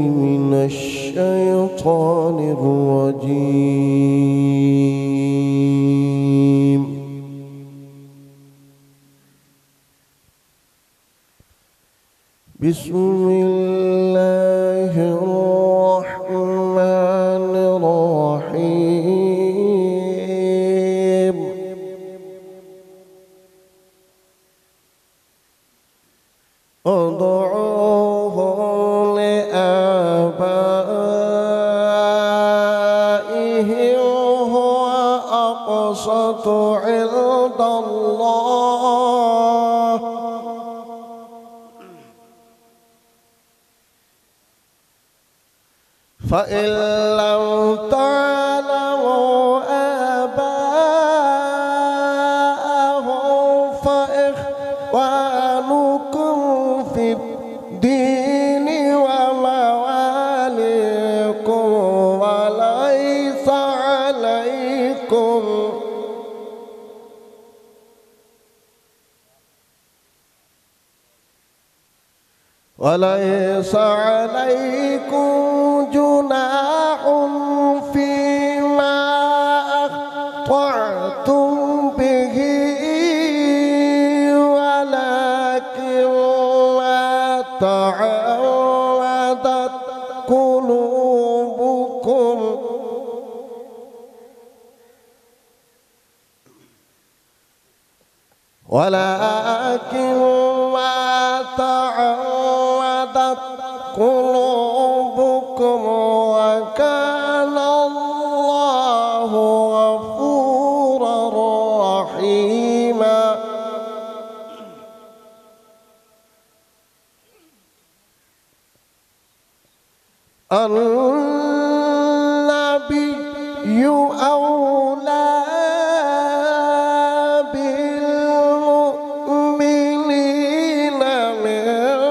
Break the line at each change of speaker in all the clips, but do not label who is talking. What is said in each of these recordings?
من الشيطان الرجيم. بسم الله الرحمن الرحيم. ادعوهم لآبائهم هو أقسط عند الله فإن لم تعلموا آباءهم فإخوانكم في الدين ومواليكم وليس عليكم جناح فيما أخطأتم به ولكن ما تعودت قلوبكم وكان الله غفورا رحيما. النبي أولى بالمؤمنين من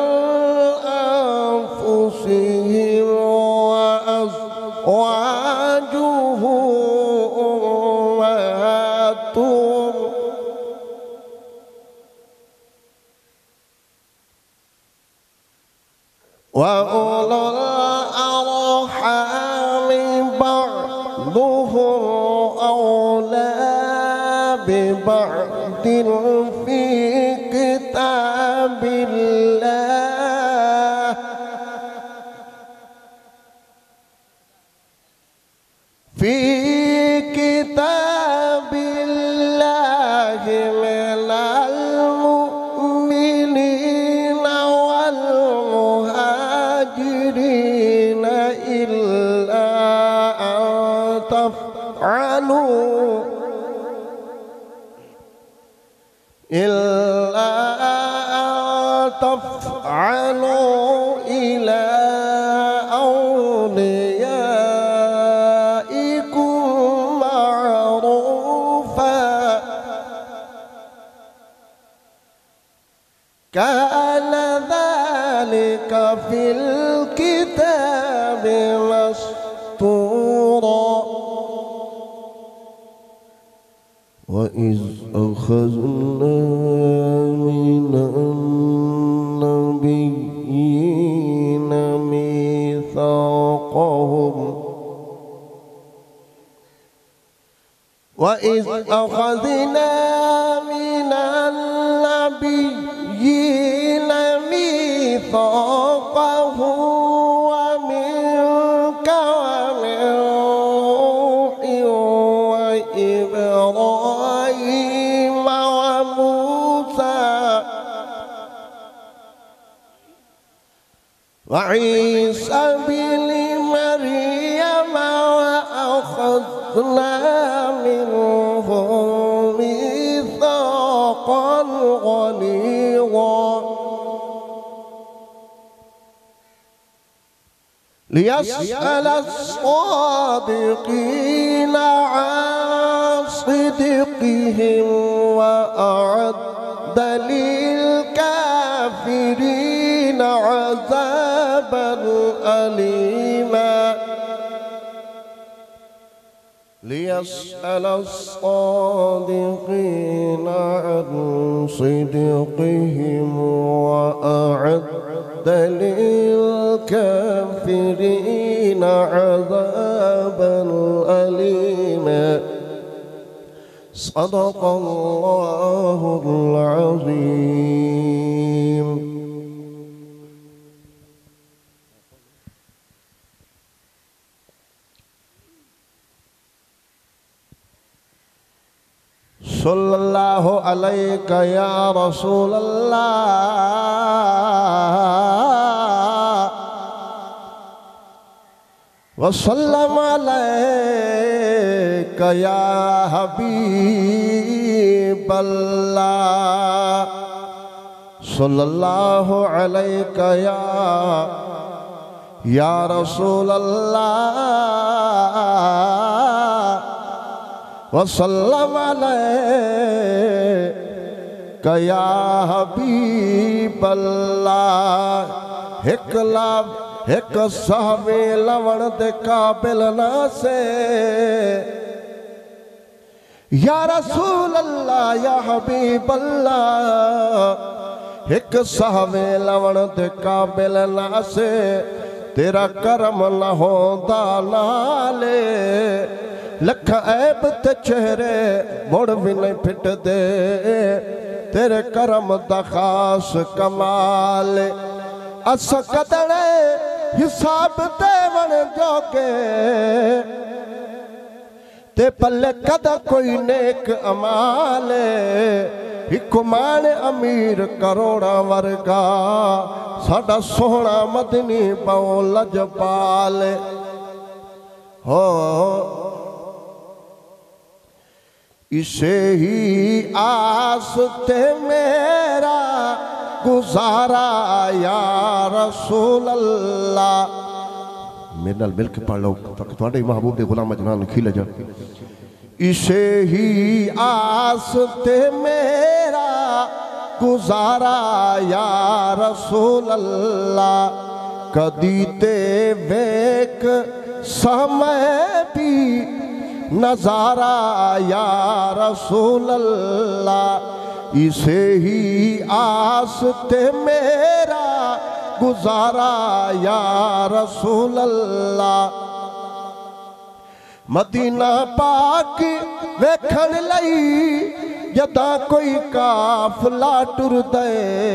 أنفسهم وأزواجه أمهاتهم وأولو الأرحام بعضهم أولى ببعض في كتاب الله من المؤمنين والمهاجرين إلا أن تفعلوا إلى أوليائكم معروفا كان ذلك في الكتاب مسطورا. وإذ أخذنا من النبيين ميثاقهم ومنك ومن نوح وإبراهيم وموسى وعيسى بن مريم وأخذنا منهم ميثاقا غليظا ليسأل الصادقين عن صدقهم وأعد للكافرين عذابا أليما. ليسأل الصادقين عن صدقهم وأعد للكافرين عذابا أليما صدق الله العظيم. सल्लल्लाहु अलैका या रसूल अल्लाह वसल्लम अलैका या हबीब अल्लाह सल्लल्लाहु अलैका या रसूल अल्लाह वसल्लम अलैका या हबीब अल्लाह। एक लाभ एक साहबे लवण दे काबिल ना से या रसूल अल्लाह या हबीब अल्लाह। एक साहबे लवण दे काबिल ना से तेरा करम न होंदा नाले लख ऐब ते चेहरे मुड़ भी नहीं फिट दे तेरे करम दा खास कमाल। अस कदड़े हिसाब देवन जोगे ते पल्ले कदा कोई नेक अमाल। हिक मान अमीर करोड़ा वर्गा साडा सोहना मदनी बहु लजपाल हो। इसे ही आस ते मेरा गुजारा या रसूल अल्लाह। मेरे नाल मिल के पढ़ लो ताकि थोड़े महबूब के गुलाम जनान खिल जा। इसे ही आस ते मेरा गुजारा या रसूल अल्लाह। कदी ते वेक समय भी नजारा या रसूल अल्लाह। इसे ही आस ते मेरा गुजारा या रसूल अल्लाह। मदीना पाक वेखण लई जदा कोई काफला टुरदे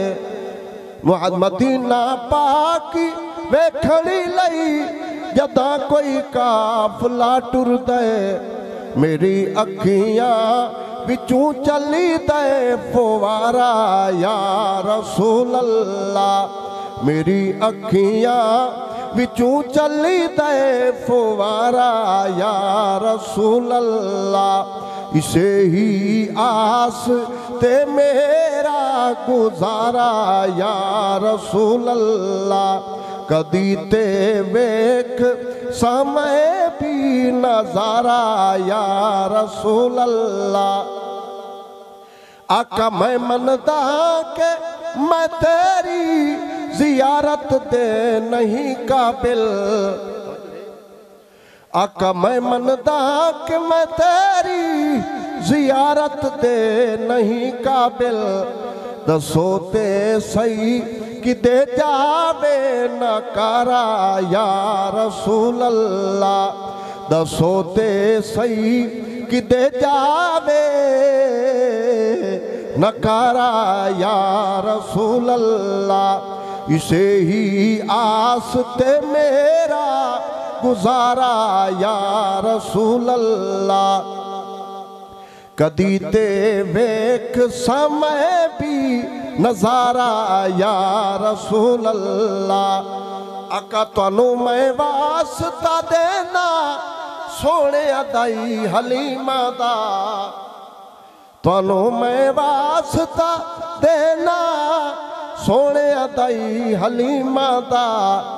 मदीना पाक वेखण लई जदा कोई काफला टुरदे मेरी अखियां बिचू चली दे फुवारा या रसूल अल्लाह। मेरी अखियां बिचू चली दे फुवारा या रसूल अल्लाह। इसे ही आस ते मेरा गुजारा या रसूल अल्लाह। कदी ते वेख समय भी नजारा या रसूल अल्लाह। आका मैं मनदा के मैं तेरी जियारत दे नहीं काबिल। आका मैं मनदा के मैं तेरी जियारत दे नहीं काबिल। दसो ते सही किदे जावे नकारा या रसूल अल्लाह। दसो ते सही किदे जावे नकारा या रसूल अल्लाह। इसे ही आस ते मेरा गुजारा या रसूल अल्लाह। कदी ते वेख समय भी नजारा या रसूल अल्लाह। आका तुहानू मैं वास्ता देना सोने दाई हलीमा दा। तुहानू मैं वास्ता देना सोने दाई हलीमा दा।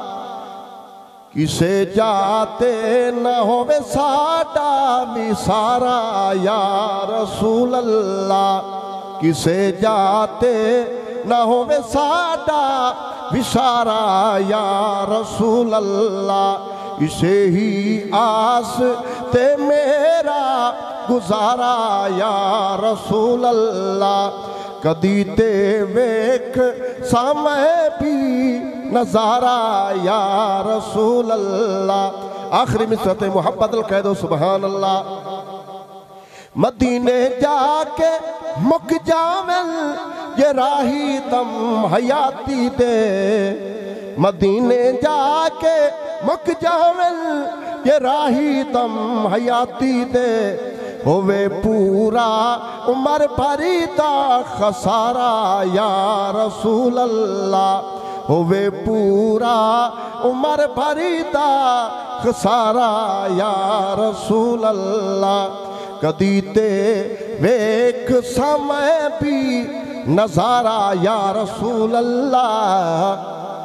किसे जाते न होवे साडा विसारा या रसूल अल्लाह। किसे जाते न होवे साडा विसारा या रसूल अल्लाह। इसे ही आस ते मेरा गुजारा या रसूल अल्लाह। कदी ते वेख समय भी नजारा या रसूल अल्लाह। आखिरी मिसरत मोहब्बत कह दो सुभान अल्लाह। मदीने जाके मुक जावल ये राही तम हयाती दे, मदीने जाके मुक जावल ये राही तम हयाती दे। होवे पूरा उमर भरी दा खसारा या रसूल अल्लाह। होवे पूरा उमर भरी दा खसारा या रसूल अल्लाह। कदी ते वेख समय भी नजारा या रसूल अल्लाह।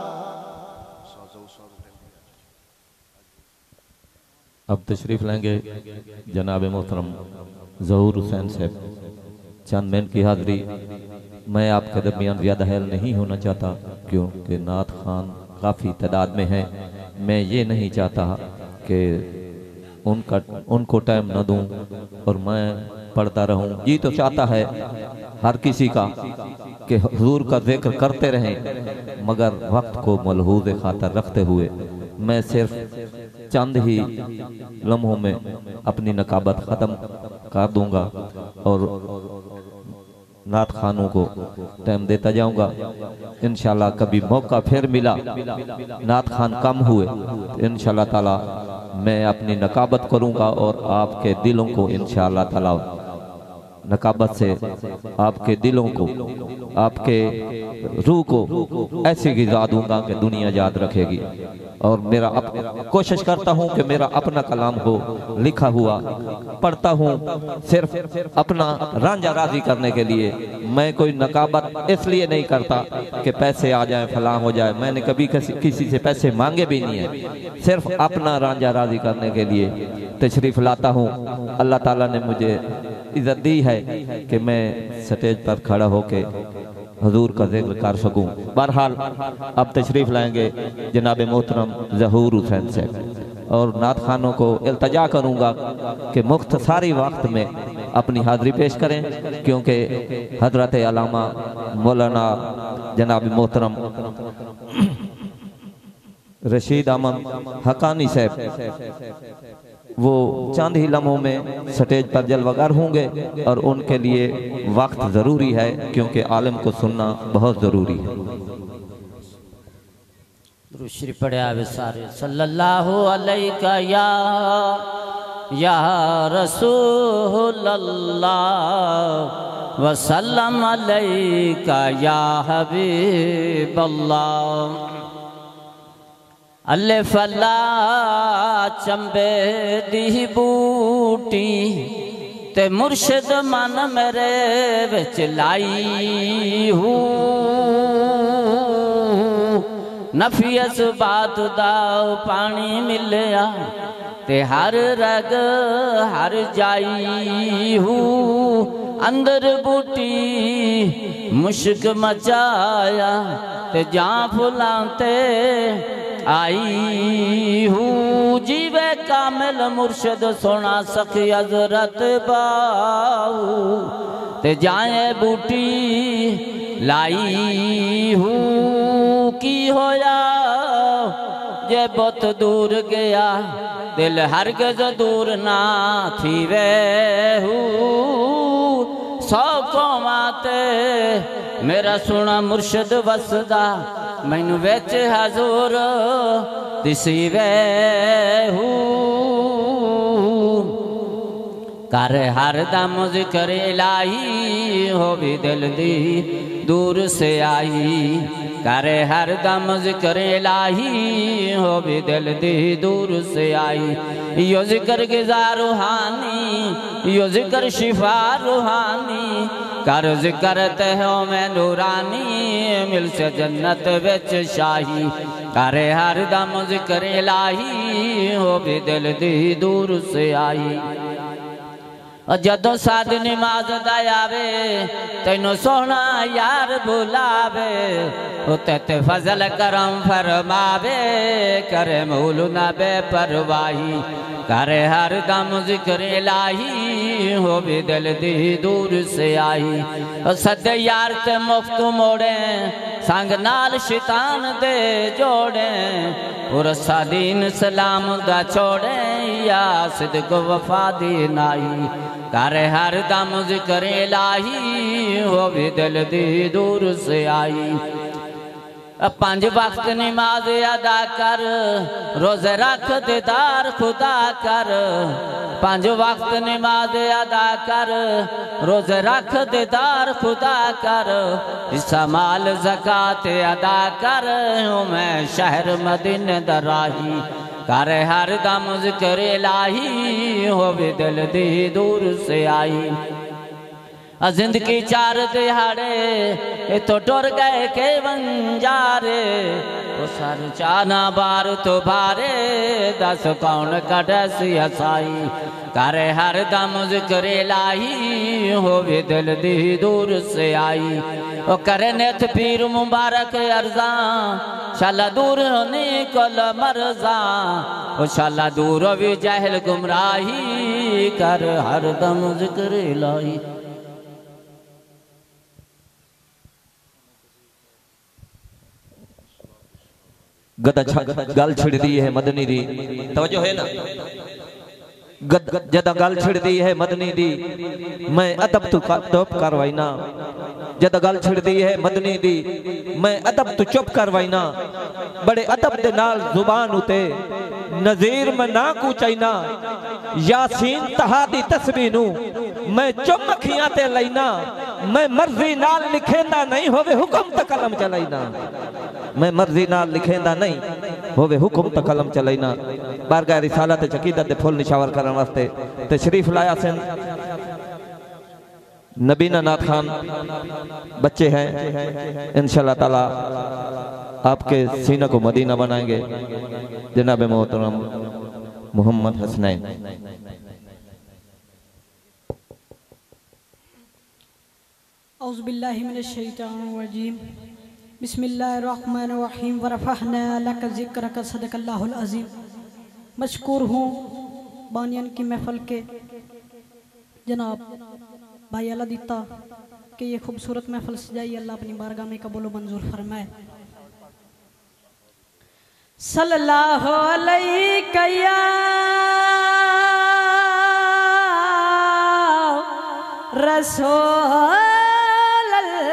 अब तशरीफ लेंगे जनाब मोहतरम ज़हूर हुसैन साहब। चंद मिनट की हाज़री मैं आपके दरमियान ज़्यादा हेल नहीं होना चाहता क्योंकि नात खान काफ़ी तादाद में हैं। मैं ये नहीं चाहता कि उनको टाइम न दूं और मैं पढ़ता रहूं। जी तो चाहता है हर किसी का कि हुजूर का जिक्र करते रहें, मगर वक्त को मलहूज़ खातर रखते हुए मैं सिर्फ चंद ही लम्हों में अपनी नकाबत ख़त्म कर दूंगा और नात खानों को टाइम देता जाऊंगा। इंशाल्लाह कभी मौका फिर मिला, नात खान कम हुए तो इंशाल्लाह ताला मैं अपनी नकाबत करूंगा और आपके दिलों को इंशाल्लाह ताला नकाबत से आपके दिलों को, आपके रूह को ऐसी गिज़ा दूंगा कि दुनिया याद रखेगी। और मेरा कोशिश करता हूं कि मेरा अपना कलाम हो, लिखा हुआ पढ़ता हूं सिर्फ अपना रांझा राजी करने के लिए। मैं कोई नकाबत इसलिए नहीं करता कि पैसे आ जाएं, फलां हो जाए। मैंने कभी किसी से पैसे मांगे भी नहीं है, सिर्फ अपना रांझा राजी करने के लिए तशरीफ लाता हूं। अल्लाह ताला ने मुझे इज्जत दी है कि मैं स्टेज पर खड़ा होके हुजूर का जिक्र कर सकूं। बहरहाल अब तशरीफ लाएंगे जनाब मोहतरम ज़हूर हुसैन साहब और नात खानों को इल्तजा करूंगा कि मुख्तसारी वक्त में अपनी हाज़री पेश करें, क्योंकि हजरत अल्लामा मौलाना जनाब मोहतरम रशीद अहमद हकानी साहब वो चंद ही लम्हों में स्टेज पर जलवागर होंगे और उनके लिए वक्त ज़रूरी है, क्योंकि आलिम को सुनना बहुत ज़रूरी है।
दुरूद पढ़िया वे सारे सल्लल्लाहु अलैका या रसूल अल्लाह वसल्लम अलैका या हबीब अल्लाह। अल्ले फला चंबे दी बूटी ते मुर्शिद मन मेरे विच लाई हूँ। नफियस बात दा पानी मिलया ते हर रग हर जाई हूँ। अंदर बूटी मुश्क मचाया ते जा फुलाते आई हूँ। जीवे कामिल मुर्शद सोना सखी हजरत बाऊ ते जाए बूटी लाई हूँ। की होया जे बहुत दूर गया दिल हरगज दूर ना थी वे हूँ। सौ कौमाते मेरा सोना मुर्शद वसदा मैनू बेच हजूर दिसी वे कर हर दम जिक्र इलाही हो भी दिल दी दूर से आई। कर हर दम जिक्र इलाही हो भी दिल दी दूर से आई। यो जिक्र गिज़ा रूहानी यो जिक्र शिफा रूहानी कर जिक्र तहो में नूरानी मिल से जन्नत विच शाही। कर हर दम जिक्र इलाही हो भी दिल दी दूर से आई। जदों साध नमाज दा आवे तैनू सोहना यार बुलावे उते ते फजल करम फरमावे करे मौलू ना बेपरवाही। करे हर दम जिक्र इलाही हो भी दिल दी दूर से आई। सद यार ते मुफ्त मोड़े संग नाल शैतान दे जोड़े उरसा दीन सलाम दा छोड़े या सिद्क वफा दी नाई करे हर दम जिक्र इलाही हो भी दिल दी दूर से आई 5 वक्त नमाज अदा कर रोजे रख दीदार खुदा कर 5 वक्त नमाज अदा कर रोजे रख दीदार खुदा कर हिस्सा माल ज़कात अदा कर हूँ मैं शहर मदीने दराही करे हर दम ज़िक्र इलाही हो भी दिल दी दूर से आई जिंदगी 4 दिहाड़े तो टुर गए के बंजारे तो सर चाना बार तो भारे 10 कौन कटसी हसाई करे हर दम ज़िक्र इलाही हो भी दिल दी दूर से आई ओ करे नेथ पीर मुबारक अर्जा शाला दूर होने कल मरजा ओ शाला दूर भी जहल गुमराही कर हर दम ज़िक्र इलाही।
गल छिड़ दी है मदनी दी तवज्जो है ना जदा गल छिड़ दी है मदनी दी मैं अदब तू चुप करवाईना जदा गल छिड़ दी है मदनी दी मैं अदब तू चुप करवाईना बड़े अदब दे नाल जुबान उते नजीर में ना कूचाईना यासीन तहा दी तस्बीह नू मैं चुम अखियां ते लईना मैं मर्जी नाल लिखेंदा नहीं होवे हुक्म ते कलम चलाईना मैं मर्जी नाल लिखेंदा नहीं होवे हुक्म ते कलम चलाईना बारगाह रिसालत अकीदत दे फुल निशावर करन वास्ते तशरीफ लाया सन नबीना नाथ खान बच्चे हैं इंशाअल्लाह ताला आपके सीने को मदीना बनाएंगे जनाब मोहतरम मोहम्मद हसनैन।
औज़ु बिल्लाहि मिनश शैतानिर रजीम बिस्मिल्लाहिर्रहमानिर्रहीम वरफ़अना लका ज़िक्रका सदक़ल्लाहुल अज़ीम। मशकूर हूँ बानियन की महफिल के जनाब भाई अल्लाह दीता कि ये खूबसूरत महफिल सजाई अल्लाह अपनी बारगाह में कबूल मंजूर फरमाए। सल्लल्लाहु अलैहि या रसूल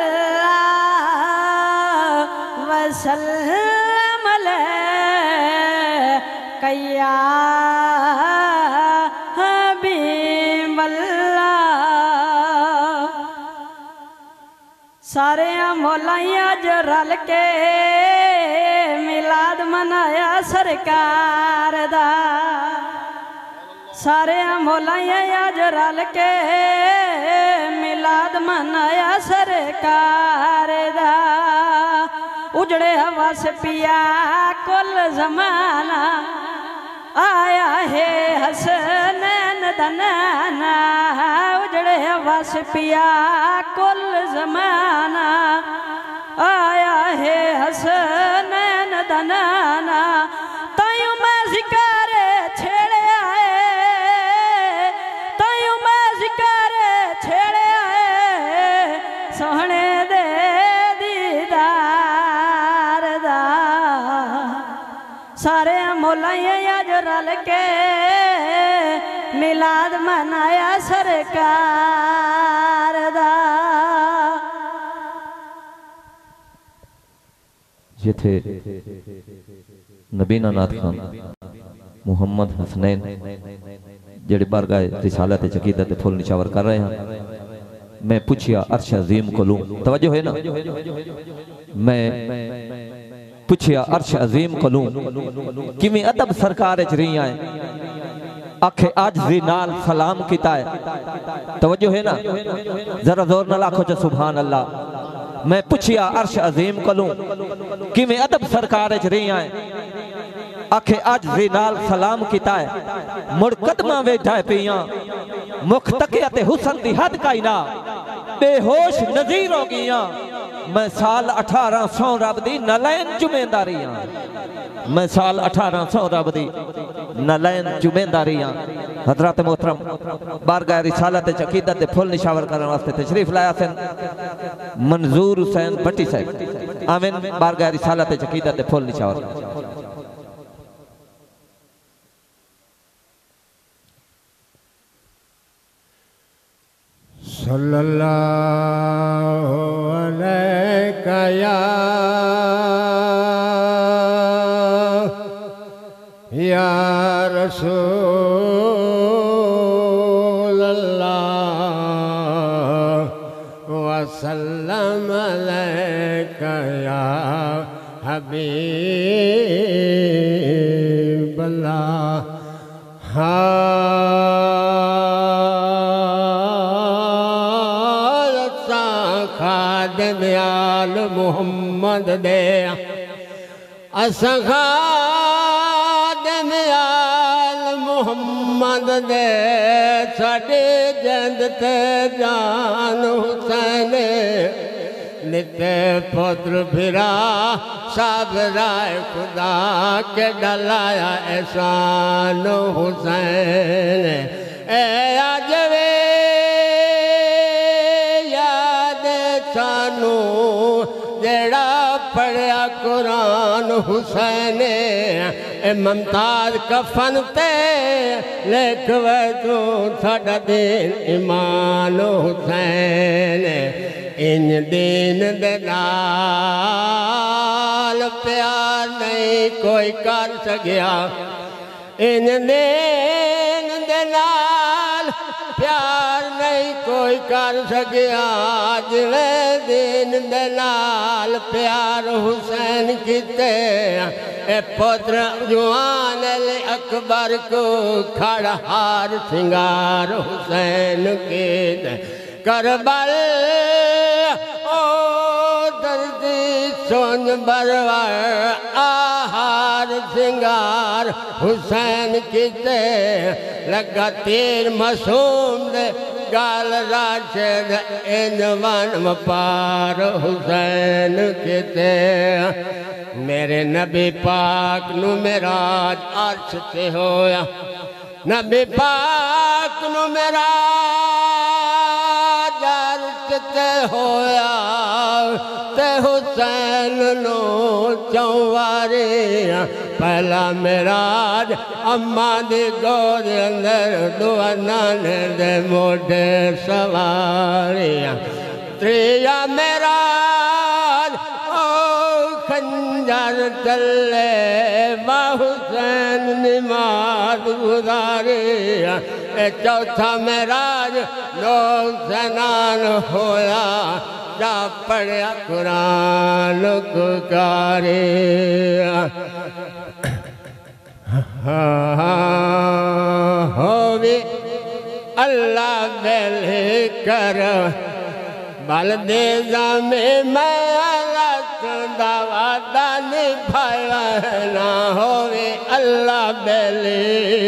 अल्लाह वसल्लम अलैहि या सारे मौलाइया जो रल के मिलाद मनाया सरकार दा सारे मौलाइया जो रल के मिलाद मनाया सरकार दा उजड़े हवा से पिया कुल जमाना आया है हसनैन दनाना उजड़े हवा से पिया कुल जमाना आया है हसनैन दनाना तायूं मैं ज़िक्र छेड़े आए तायूं मैं ज़िक्र छेड़े आए सोहने दे दीदार दा सारे मौलाइया जो रल के मिलाद मनाया सरकार दा।
ये थे नबीना नाथ खान मोहम्मद हसनैन जेड़े बारगाह रिसालत अकीदत फुल निशावर कर रहे हैं। मैं पूछिया अर्श अजीम को लूं तवज्जो है ना मैं पूछिया अर्श अजीम को लूं किवें अदब सरकार च रही आए आखे आज जी नाल सलाम किता है तवज्जो है ना जरा जोर न लाखो च सुभान अल्लाह। मैं पूछिया अर्श अजीम को लूं किवें अदब सरकार च रही आए आखे आज जी नाल सलाम किता है मुड़ कदमा वेठा पिया मुख तकिया ते हुसन दी हद काई ना बेहोश नजीर हो गईया मैं साल 1800 रब दी नलैन जुमेदारी मैं साल 1800 रब दी नलैन जुमेदारी हजरत मोहतरम बारगाह रिसालत अकीदत फुल निशावर करने वास्ते तशरीफ लाया सन मंजूर हुसैन भट्टी साहब। आमीन बारगाह रिसालत अकीदत फुल निशावर
सल्लल्लाहु अलैका या रसूल अल्लाह वसल्लम अलैका या हबीब अल्लाह। खादिम आल मुहम्मद दे असां खादिम आल मुहम्मद दे साडे जिंद ते जान हुसैन निते पुत्र फिरा सब राय खुदा के डलाया एहसान हुसैन। ए आजवे याद सानू जेड़ा पढ़िया कुरान हुसैन ए मुमताज कफन ते लिख वे तू साडा दीन ईमान हुसैन। इन दीन दे नाल प्यार नहीं कोई कर सकिया, इन दीन दे नाल प्यार नहीं कोई कर सकिया। जिले दीन दे नाल प्यार हुसैन किते ए पुत्र जवान अकबर को खड़ा हार सिंगार हुसैन के करबल ओ दर्दी सोन बरवर आहार सिंगार हुसैन किते लगा तीर मासूम दे गाल राशिद इनवन पार हुसैन किते। मेरे नबी पाक नु मेराज अर्श ते होया, नबी पाक नु मेराज अर्श ते होया ते हुसैन नु चौवारे पहला मेराज अम्मा दी गोद अंदर दुआ नाने दे मोढे सवारियां। त्रिया मेराज ओ खंजर चले मां हुसैन नमाज गुजारे। चौथा मेराज नो जनान होया जा पढ़िया कुरान कुकारे। होवे अल्लाह बेले कर बल दे जामे मैं दावादा निभाया ना होवे अल्लाह बेले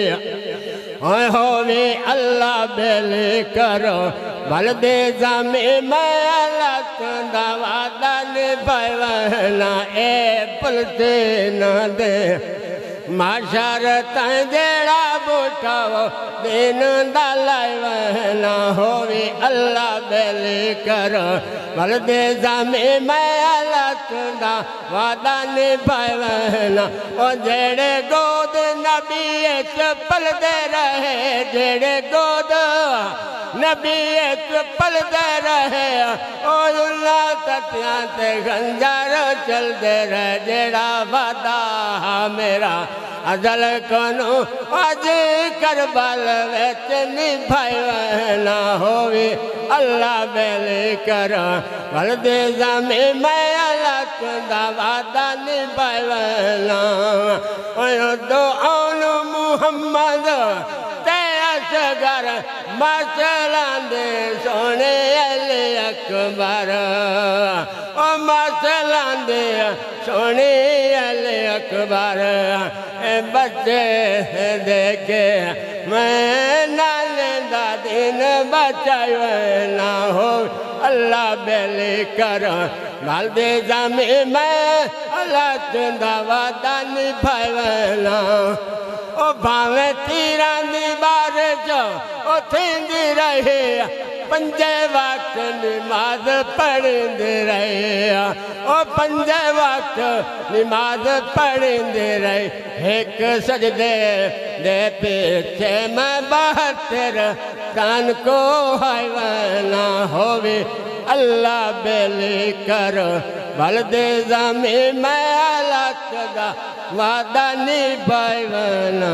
होवे अल्लाह बेले करो बल दे जामे मैं दावादा निभाया ना ए पलते ना दे माशार तेरा बुठाओ दिन दलाइना होवे अल्लाह बेले कर बल दे जामे मैं लखदा वादा निभावना। ओ जेड़े गोद नबी पलदे रहे, जेड़े गोद नबी पलदे रहे ओ ततियां ते खंजर चलते रहे। जेड़ा वादा मेरा अजल कोनू अज करबल विच निभावना होवे अल्लाह बेले कर बल दे जामे मैं लखदा वादा निभावना। दो आन मुहम्मद ते असगर मसला दे सोने अली अकबर ओ मसला दे सोने अली अकबर। बच्चे देखे मैं नाले दा दिन बचाना हो अल्लाह बेले कर बल दे जामे मैं अल्लाह चंदा वादा निभावना। ओ भावे तीरां दी बार
जो ओ थींदी रहे पंजे वक्त नमाज पढ़ंदे रहे ओ पंजे वक्त नमाज पढ़ंदे रहे एक सजदे दे पीछे मैं बहत्तर कान को हैवाना होवे अल्लाह बेली कर बलदे ज़मी मैं अलग दा वादा निभावना।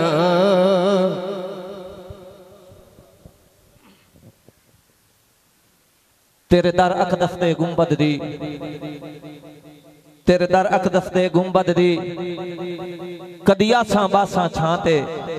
तेरे दर अकदस दे गुंबद दी तेरे दर अकदस दे गुंबद दी कदिया सा बासा छाते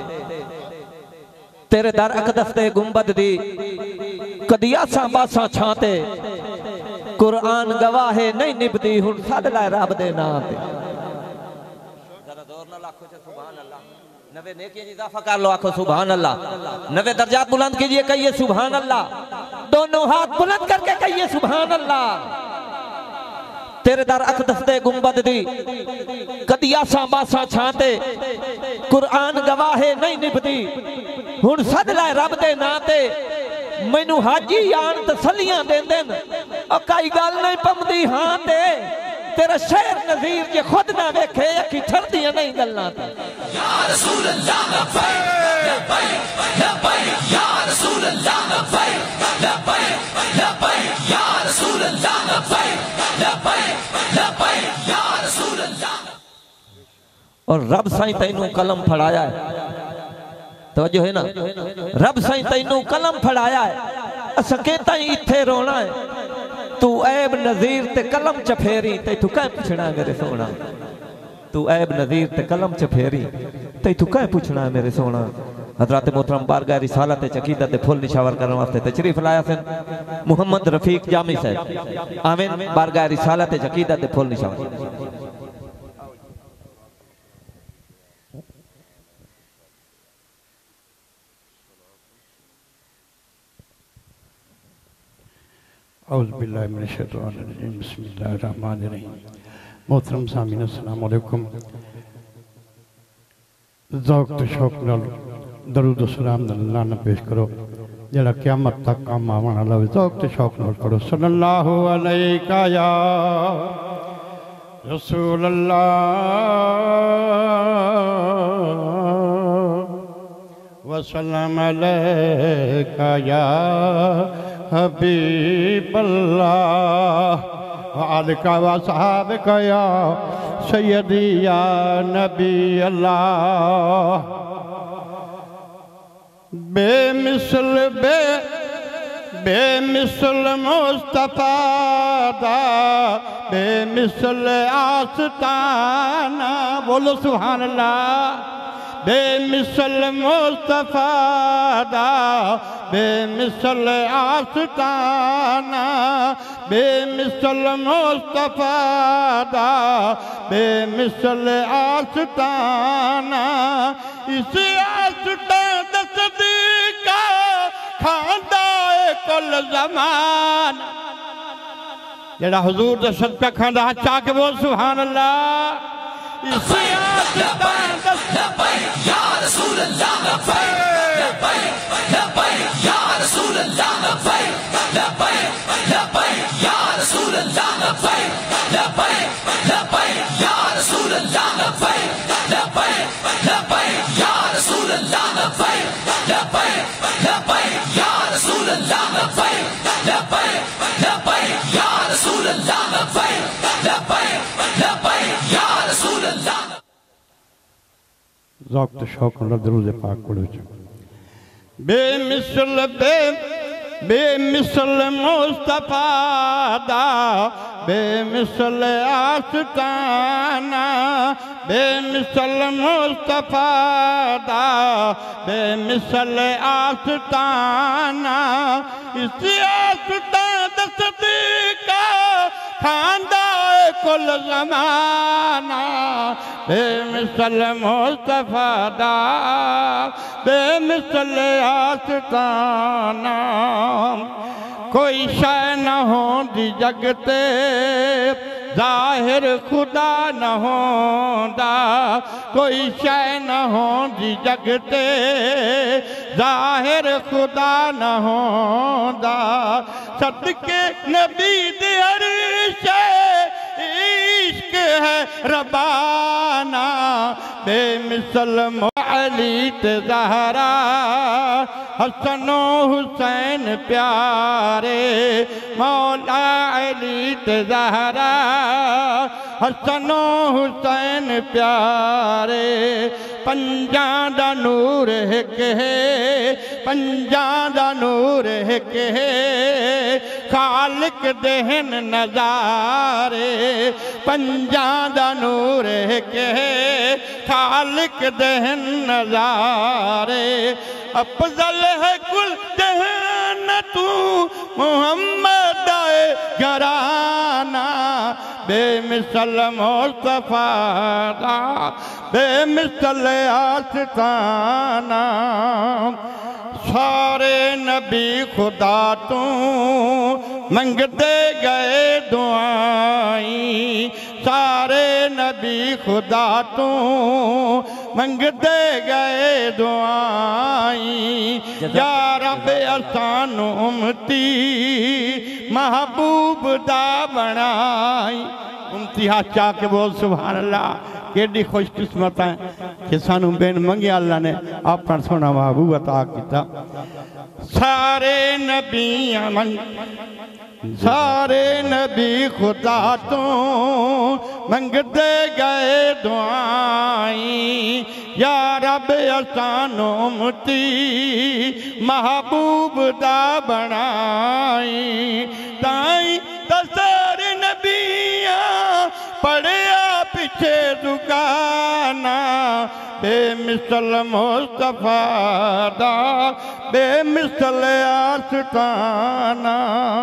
तेरे दर अकदस दे गुंबद दी कदिया सा बासा छाते कुरान गवाह है नहीं निभदी हुन साड लाए रब दे नाम ते जरा जोर ना लाखो च सुभान अल्लाह नवे नेकी जी इजाफा कर लो आखो सुभान अल्लाह नवे दर्जात बुलंद कीजिए कहिए सुभान अल्लाह दोनों हाथ बुलंद करके कहिए सुभान अल्लाह। तेरे दर अकदस दे गुंबद दी कदिया सा बासा छाते कुरान गवाह है नहीं निभदी हुन सद लाए रब दे नाम ते मैनू हाजी आन तसलियां देंदे न ओ कई गल नहीं पमदी हां ते तेरा शेर नज़ीर जे खुद ना वेखे अखी ठरदियां नहीं गल्लां ते या रसूल अल्लाह लब्बैक लब्बैक लब्बैक या रसूल अल्लाह लब्बैक लब्बैक लब्बैक या रसूल अल्लाह लब्बैक लब्बैक लब्बैक या रसूल अल्लाह। और रब साईं तैनू कलम फड़ाया है तवज्जो है ना रब साईं तैनू कलम फड़ाया है अस कहता ही इत्थे रोना है तू ऐब नज़ीर ते कलम चफेरी तैथू कै पुछना है मेरे सोना तू ऐब नज़ीर ते कलम चफेरी तैथू कै पुछना है मेरे सोना। हज़रत मोहतरम बारगाह रिसालत अकीदत दे फुल निशावर करने वास्ते तशरीफ लाया सन मोहम्मद रफीक जामी साहब आमीन बारगाह रिसालत अकीदत दे फुल निशावर।
औज़ुबिल्लाहि मिनश्शैतानिर्रजीम बिस्मिल्लाहिर्रहमानिर्रहीम। मोहतरम सामीन अस्सलाम वालेकुम। ज़ौक़ ते शौक़ नाल दरूद सलाम अल्लाह ने पेश करो जड़ा क़यामत तक काम आवन वाला होवे ज़ौक़ ते शौक़ नाल करो सल्लल्लाहु अलैका या रसूल अल्लाह व सल्लम अलैका या हबीब अल्लाह आलिका व सहाबिका या सय्यदी या नबी अल्लाह। बेमिसल मुस्तफा दा बेमिसल आस्ताना बोलो सुभान अल्लाह। बेमिसल मुस्तफा दा बेमिसल आस्ताना बेमिसल मुस्तफा दा बेमिसल आस्ताना इस आस्तान दा सदीका खांदा है कुल ज़मान जेड़ा हुजूर दा सदका खांदा चा के बोल सुभान अल्लाह। इस आस्तान दा या रसूल अल्लाह लब्बैक लब्बैक लब्बैक या रसूल अल्लाह लब्बैक लब्बैक लब्बैक या रसूल अल्लाह लब्बैक लब्बैक लब्बैक या रसूल अल्लाह लब्बैक लब्बैक लब्बैक या रसूल अल्लाह लब्बैक लब्बैक लब्बैक या रसूल अल्लाह लब्बैक लब्बैक लब्बैक या रसूल अल्लाह लब्बैक लब्बैक लब्बैक या रसूल अल्लाह। ज़ौक़ ते शौक़ नाल दरूद पाक पढ़ो बेमिसल मुस्तफा दा बेमिसल आस्ताना बेमिसल मुस्तफा दा बेमिसल आस्ताना इस आस्तान दा सदीका खांदा है कुल ज़माना बेमिसल मुस्तफा दा बेमिसल आस्ताना कोई शय न होंदी जगते ज़ाहिर खुदा न होंदा कोई शै न होंदी जगते ज़ाहिर खुदा न होंदा सदके नबी दे अर्श इश्क है रबाना बेमिसल अली ते ज़हरा हसनो हुसैन प्यारे मौला अली ते ज़हरा हसनो हुसैन प्यारे पंजां दा नूर हिक है पंजां दा नूर हिक है खालिक देहन नज़ारे पंजां दा नूर हिक है खालिक देहन नज़ारे अफजल है कुल जहान तू मोहम्मद आए घराना बेमिसल मुस्तफा दा बेमिसल आस्ताना सारे नबी खुदा तू मंगते गए दुआई सारे नबी खुदा तू मंगते गए दुआई या रब असानू उम्मती महबूब दा बनाई उम्मती हाथ चाह के बोल सुभान अल्लाह केडी खुशकिस्मत है कि सानू बिन मंगे अल्लाह ने अपना सोना महबूब अता किया सारे नबी खुदा तो मंगते गए दुआई या रब असानू उम्मती महबूब दा बनाई ताई सारे नबियां पढ़िया पीछे दुकाना बेमिसल मुस्तफा दा बेमिसल आस्ताना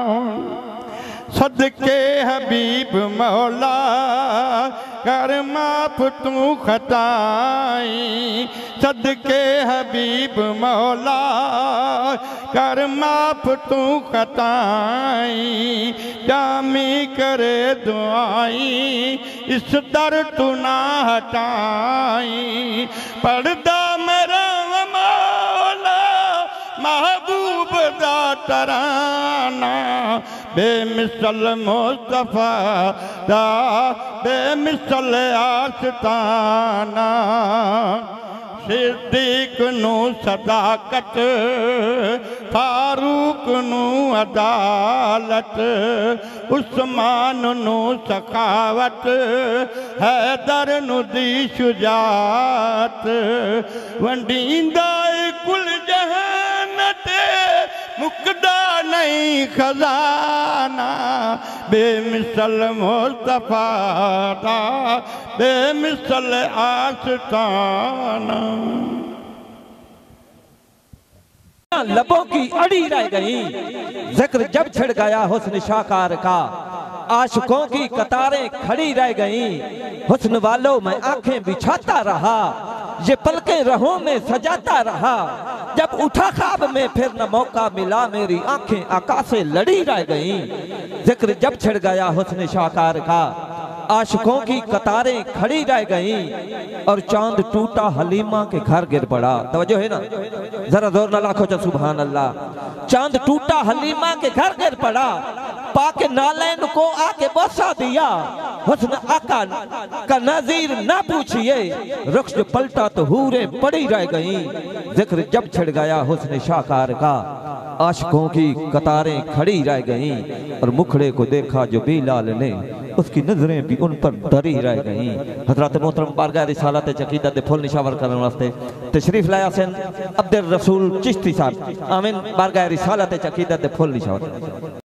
सदके हबीब मौला कर माफ तू खताई सदके हबीब मौला कर माफ तू खताई जामी करे दुआई इस दर तू ना हटाई पढ़दा मेरा मौला महबूब दा तराना बेमिसल मुस्तफा दा बेमिसल आस्ताना सिद्दीक नू सदाकत फारूक नू अदालत उस्मान नू सखावत हैदर नू दी शुजात वंडींदा कुल जहान ते मुकदा नहीं खजाना बेमिसल मुस्तफा दा बेमिसल आस्ताना
लबों की अड़ी रह गई जिक्र जब छिड़ गया हुस्न शाकार का आशिकों की कतारें खड़ी रह गई हुस्न वालों में आंखें बिछाता रहा ये पलकें राहों में सजाता रहा जब उठा ख्वाब में फिर न मौका मिला मेरी आंखें आकाश से लड़ी रह गई जिक्र जब छिड़ गया हुस्न शाकार का आशिकों की कतारें खड़ी रह गईं और चांद टूटा हलीमा के घर गिर पड़ा। तवज्जो है ना, जरा जोर ना लाखो चा सुभान अल्लाह। चांद टूटा हलीमा के घर गिर पड़ा, पाके नालैन को आके बसा दिया। हुस्न आका का नजीर ना पूछिए, रुख जो पलटा तो हूरे पड़ी रह गईं। जिक्र जब छिड़ गया हुस्न शाकार का, आशिकों की कतारें खड़ी रह गईं और मुखड़े को देखा जो बिलाल ने, उसकी नजरें भी उन पर धरी रह गईं। हजरत मोहतरम बारगाह रिसालत अकीदत दे फुल निशावर करने वास्ते तशरीफ लाया सन अब्दुल रसूल चिश्ती साहब। आमीन। बारगाह रिसालत अकीदत दे फुल निशावर।